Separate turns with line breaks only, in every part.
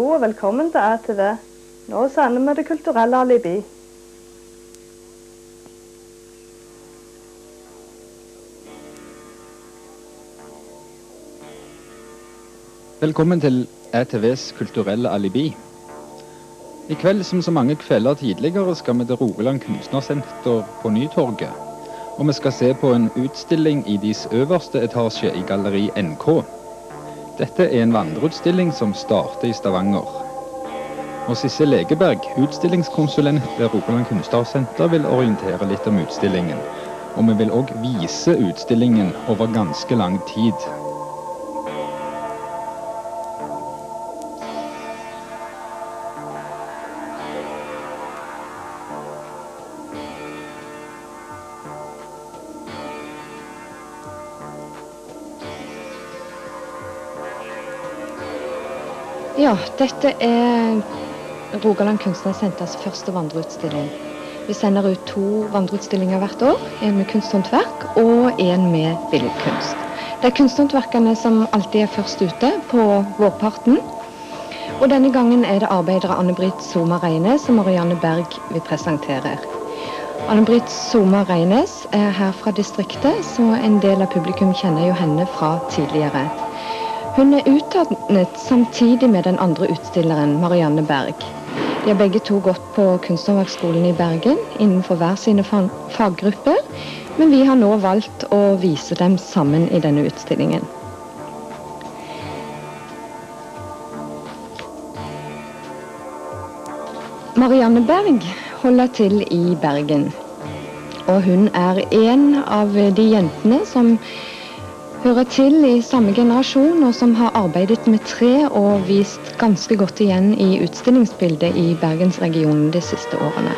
og velkommen til ATV. Nå sender vi Det kulturelle alibi.
Velkommen til ATVs kulturelle alibi. I kveld, som så mange kvelder tidligere, skal vi til Rogaland Kunstnersenter på Nytorget. Og vi skal se på en utstilling i deres øverste etasje i Galleri NK. Dette er en vandreutstilling som starter i Stavanger. Og Sissel Legeberg, utstillingskonsulent ved Rogaland Kunstnersenter, vil orientere litt om utstillingen. Og vi vil også vise utstillingen over ganske lang tid.
Ja, dette er Rogaland Kunstnersenters første vandreutstilling. Vi sender ut 2 vandreutstillinger hvert år, en med kunsthåndverk og en med billedkunst. Det er kunsthåndverkerne som alltid er først ute på vårparten. Og denne gangen er det arbeidere Anne-Britt Soma Reines og Marianne Berg vi presenterer. Anne-Britt Soma Reines er her fra distriktet, så en del av publikum kjenner jo henne fra tidligere. Hun er utdannet samtidig med den andre utstilleren, Marianne Berg. De har begge 2 gått på Kunsthåndverksskolen i Bergen innenfor hver sine faggrupper, men vi har nå valgt å vise dem sammen i denne utstillingen. Marianne Berg holder til i Bergen, og hun er en av de jentene som hører til i samme generasjon, og som har arbeidet med tre og vist ganske godt igjen i utstillingsbildet i Bergensregionen de siste årene.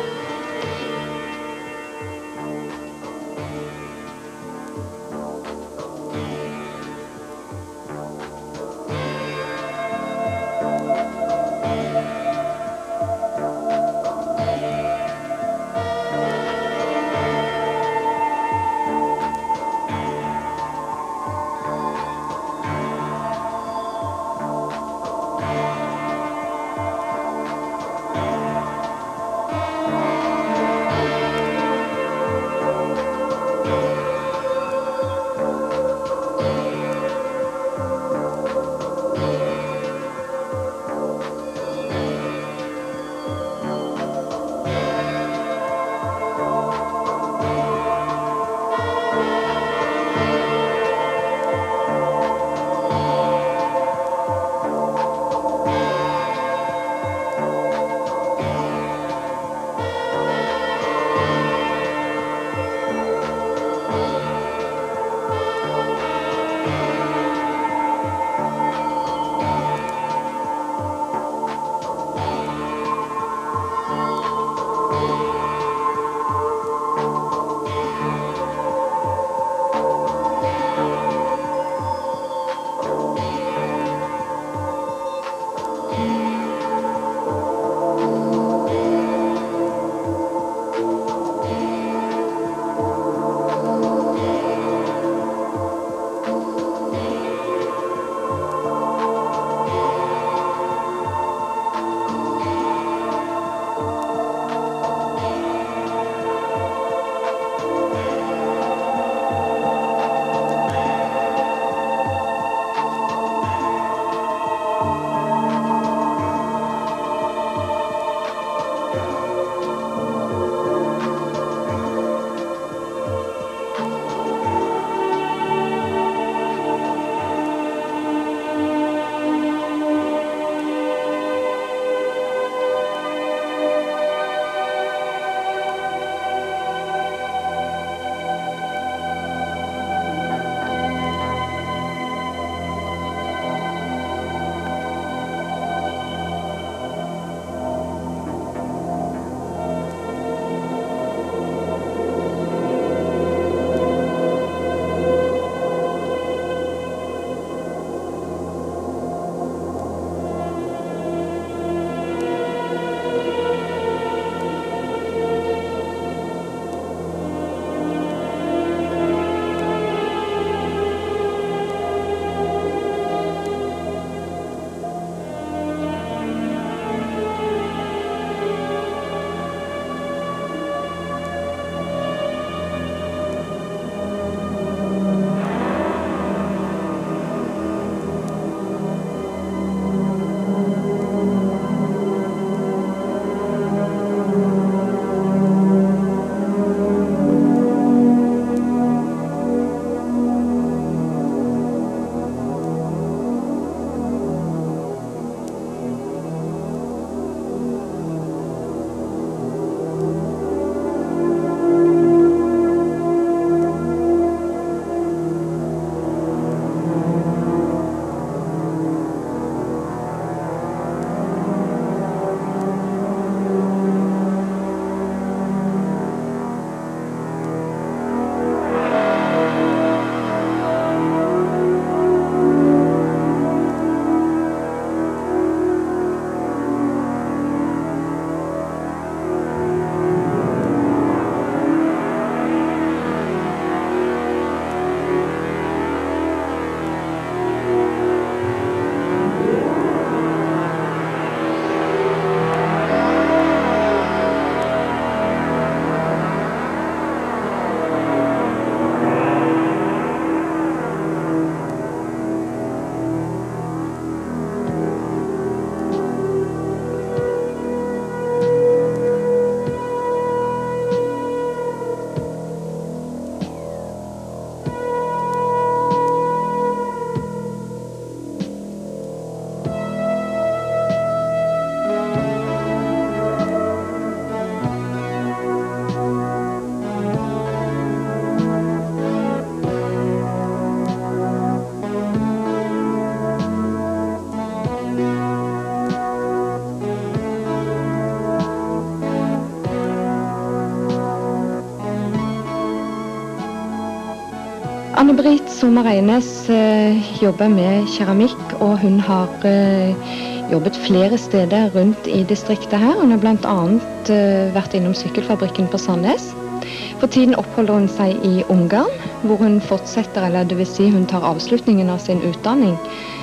Anne-Britt Sommer Eines jobber med keramikk, og hun har jobbet flere steder rundt i distriktet her. Hun har blant annet vært innom sykkelfabrikken på Sandnes. For tiden oppholder hun seg i Ungarn, hvor hun fortsetter, eller det vil si hun tar avslutningen av sin utdanning,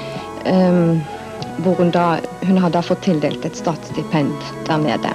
hvor hun har da fått tildelt et statsstipend der nede.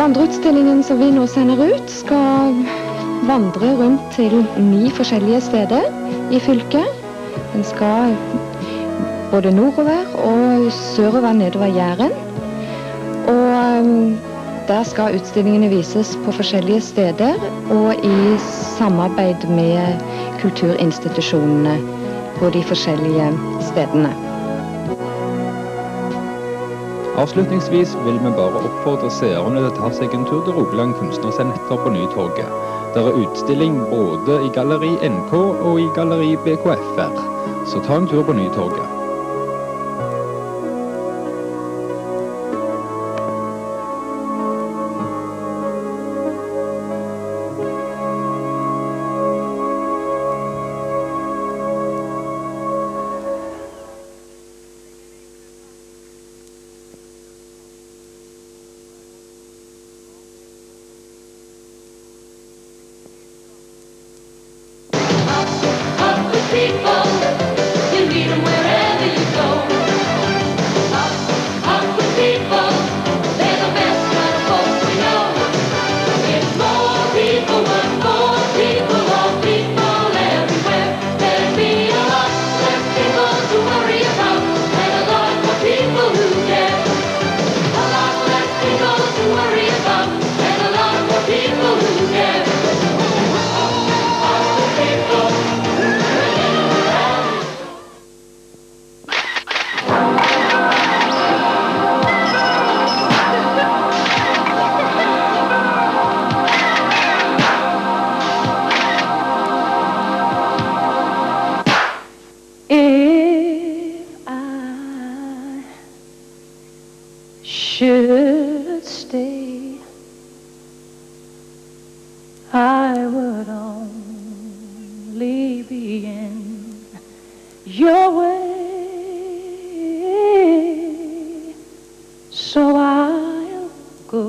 Vandreutstillingen som vi nå sender ut, skal vandre rundt til 9 forskjellige steder i fylket. Den skal både nordover og sørover nedover Jæren. Og der skal utstillingene vises på forskjellige steder og i samarbeid med kulturinstitusjonene på de forskjellige stedene.
Avslutningsvis vil vi bare oppfordre seerne til å ta seg en tur til Rogaland Kunstnersenter på Nytorget. Der er utstilling både i Galleri NK og i Galleri BKFR, så ta en tur på Nytorget.
Should stay, I would only be in your way.